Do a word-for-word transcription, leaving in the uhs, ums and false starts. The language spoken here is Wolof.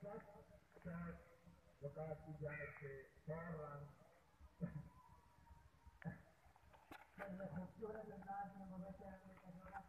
saat saat lokasi jalan ke seorang dan la cultura de la democracia